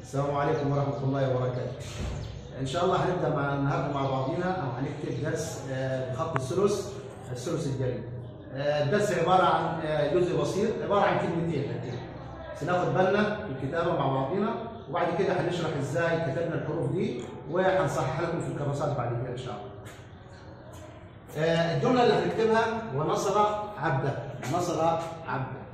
السلام عليكم ورحمة الله وبركاته. إن شاء الله هنبدأ النهارده مع بعضينا أو هنكتب درس بخط الثلث الجلي. الدرس عبارة عن جزء بسيط، عبارة عن كلمتين. سناخد بالنا في الكتابة مع بعضينا، وبعد كده هنشرح إزاي كتبنا الحروف دي، وهنصحح لكم في الكراسات بعد كده إن شاء الله. الجملة اللي هنكتبها ونصر عبده، نصر عبده.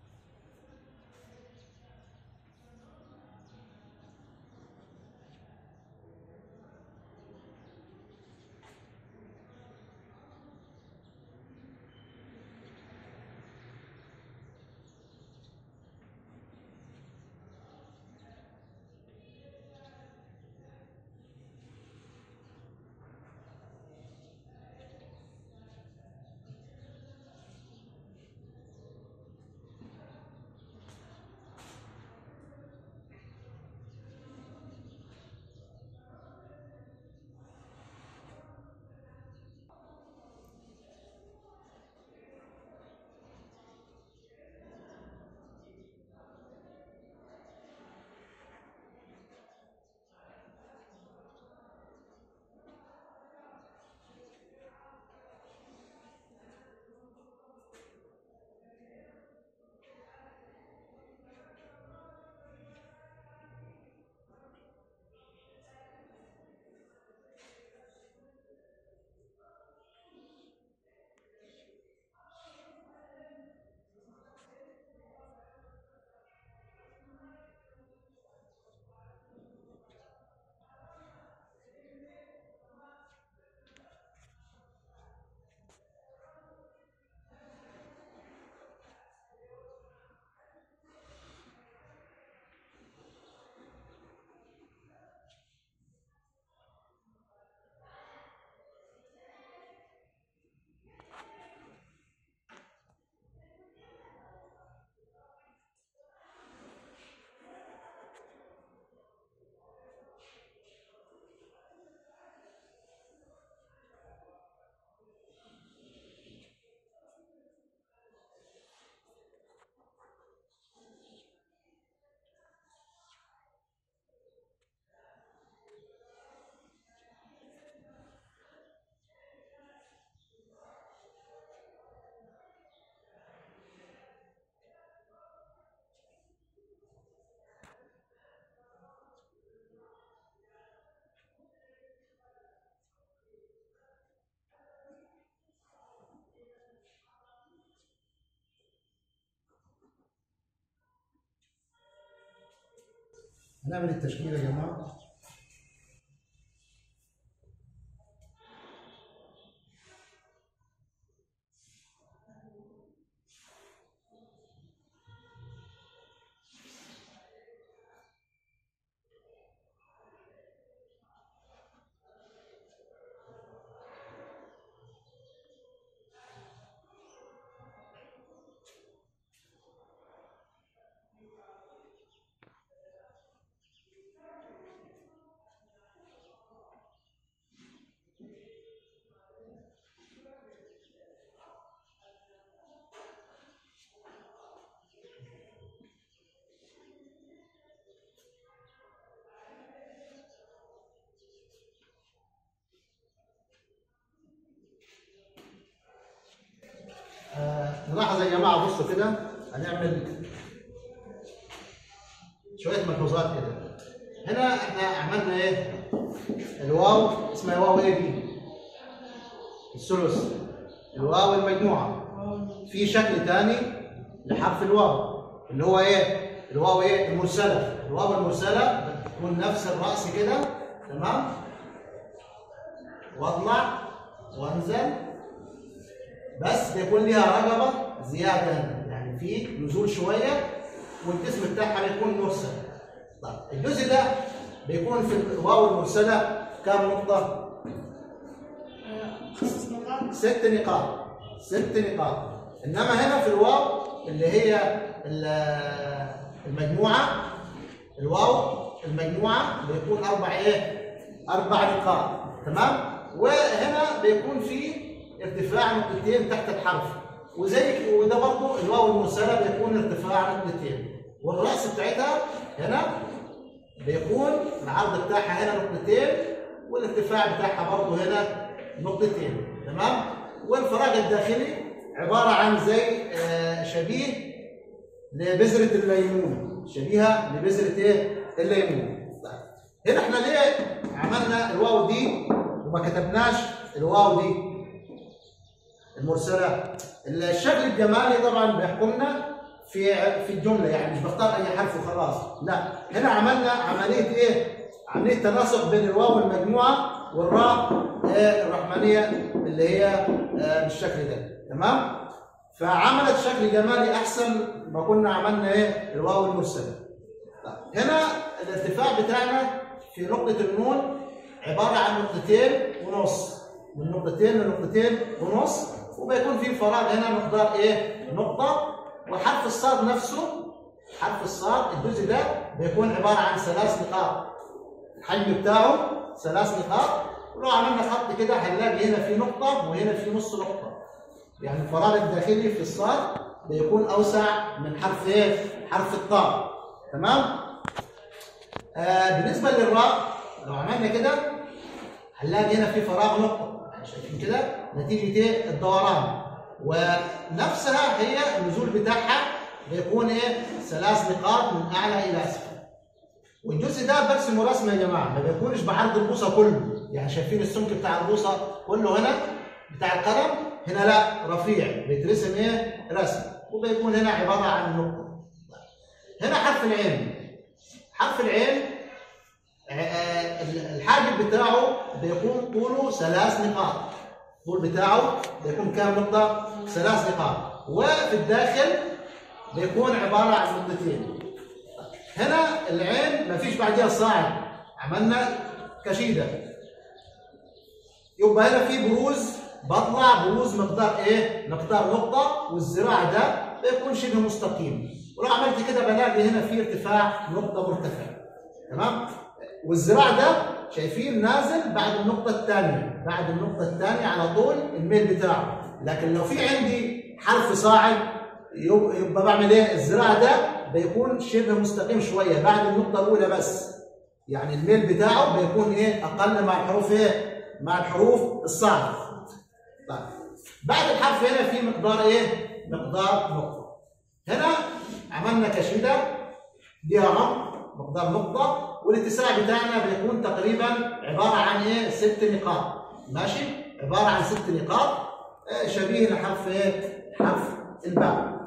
هنعمل التشكيل يا جماعة. نلاحظ يا جماعه، بصوا كده هنعمل شويه ملحوظات كده. هنا احنا عملنا ايه؟ الواو اسمها واو ايه دي؟ الثلث، الواو المجموعه. في شكل ثاني لحرف الواو اللي هو ايه؟ الواو ايه؟ المرسله. الواو المرسله بتكون نفس الراس كده، تمام؟ واطلع وانزل، بس بيكون لها رقبه زياده هنا، يعني في نزول شويه، والجسم بتاعها بيكون مرسل. طيب الجزء ده بيكون في الواو المرسله كم نقطه؟ 6 نقاط. 6 نقاط. انما هنا في الواو اللي هي المجموعه، الواو المجموعه بيكون 4 نقاط، تمام؟ وهنا بيكون في ارتفاع نقطتين تحت الحرف، وده برضه الواو المرسله بيكون ارتفاع نقطتين، والراس بتاعتها هنا بيكون العرض بتاعها هنا نقطتين، والارتفاع بتاعها برضه هنا نقطتين، تمام؟ والفراغ الداخلي عباره عن زي شبيه لبذره الليمون، شبيهه لبذره ايه؟ الليمون. طيب هنا احنا ليه عملنا الواو دي وما كتبناش الواو دي المرسله؟ الشكل الجمالي طبعا بيحكمنا في الجمله، يعني مش بختار اي حرف وخلاص، لا، هنا عملنا عمليه ايه؟ عمليه تناسق بين الواو المجموعه والراء الرحمانيه اللي هي بالشكل ده، تمام؟ فعملت شكل جمالي احسن ما كنا عملنا ايه؟ الواو المرسله. طيب هنا الارتفاع بتاعنا في نقطه النون عباره عن نقطتين ونص، من نقطتين لنقطتين ونص، وبيكون في فراغ هنا مقدار ايه؟ نقطه. وحرف الصاد نفسه، حرف الصاد الجزء ده بيكون عباره عن 3 نقاط، الحجم بتاعه 3 نقاط، ولو عملنا خط كده هنلاقي هنا في نقطه وهنا في نص نقطه، يعني الفراغ الداخلي في الصاد بيكون اوسع من حرف ايه؟ حرف الطاء، تمام؟ بالنسبه للراء لو عملنا كده هنلاقي هنا في فراغ نقطه، شايفين كده؟ نتيجه ايه؟ الدوران، ونفسها هي النزول بتاعها بيكون ايه؟ 3 نقاط من اعلى الى اسفل. والجزء ده برسمه رسمه يا جماعه، ما بيكونش بعرض البوصه كله، يعني شايفين السمك بتاع البوصه كله هنا بتاع القلم، هنا لا، رفيع بيترسم ايه؟ رسم، وبيكون هنا عباره عن نقطه. هنا حرف العين، حرف العين الحاجب بتاعه بيكون طوله 3 نقاط، الطول بتاعه بيكون كام نقطة؟ 3 نقاط، وفي الداخل بيكون عبارة عن نقطتين. هنا العين ما فيش بعدها صاعد، عملنا كشيدة، يبقى هنا في بروز، بطلع بروز مقدار ايه؟ مقدار نقطة، والذراع ده بيكون شبه مستقيم، ولو عملت كده بلاقي هنا في ارتفاع نقطة مرتفع، تمام؟ والذراع ده شايفين نازل بعد النقطة الثانية، بعد النقطة الثانية على طول الميل بتاعه، لكن لو في عندي حرف صاعد يبقى بعمل ايه؟ الذراع ده بيكون شبه مستقيم شوية بعد النقطة الأولى بس، يعني الميل بتاعه بيكون ايه؟ أقل مع الحروف ايه؟ مع الحروف الصاعدة. طيب بعد الحرف هنا في مقدار ايه؟ مقدار نقطة. هنا عملنا كشيدة ليها عمق مقدار نقطة، والاتساع بتاعنا بيكون تقريبا عبارة عن ايه؟ 6 نقاط، ماشي؟ عبارة عن 6 نقاط شبيه لحرف ايه؟ حرف الباء.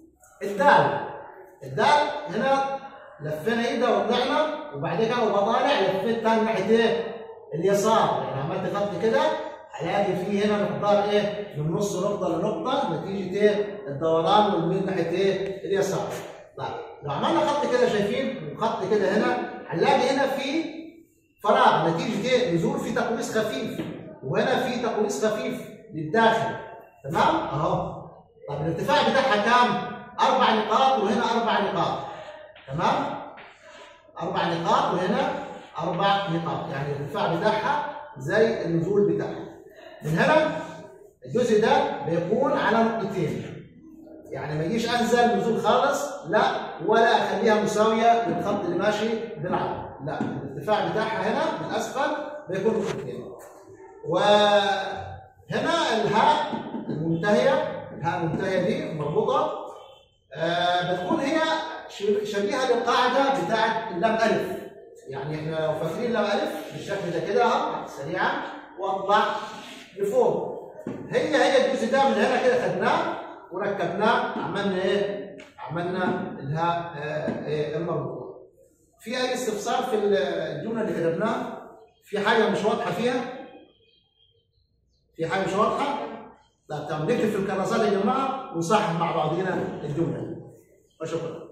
الدال هنا لفينا ايده وطلعنا، وبعد كده وبطالع لفيت تاني ناحية ايه؟ اليسار، يعني عملت خط كده هلاقي فيه هنا مقدار ايه؟ من نص نقطة لنقطة نتيجة ايه؟ الدوران والميل ناحية ايه؟ اليسار. طيب لو عملنا خط كده شايفين وخط كده هنا هنلاقي هنا في فراغ نتيجه ايه؟ نزول في تقويس خفيف، وهنا في تقويس خفيف للداخل، تمام؟ اهو. طب الارتفاع بتاعها كام؟ 4 نقاط وهنا 4 نقاط، تمام؟ 4 نقاط وهنا 4 نقاط، يعني الارتفاع بتاعها زي النزول بتاعها. من هنا الجزء ده بيكون على نقطتين، يعني ما يجيش انزل نزول خالص، لا، ولا اخليها مساويه للخط اللي ماشي بالعرض، لا، الارتفاع بتاعها هنا من اسفل بيكون نقطتين. وهنا الهاء المنتهيه، الهاء المنتهيه دي مربوطه، بتكون هي شبيهه للقاعده بتاعت اللام الف، يعني احنا لو فاكرين لام الف بالشكل ده كده سريعا واطلع لفوق، هي الجزء ده من هنا كده خدناه وركبناه، عملنا ايه؟ عملنا الهاء المربوطه. في اي استفسار في الجمله اللي كتبناها؟ في حاجه مش واضحه فيها؟ في حاجه مش واضحه؟ طب نكتب في الكراسات يا جماعه ونصحح مع بعضنا الجمله. وشكرا.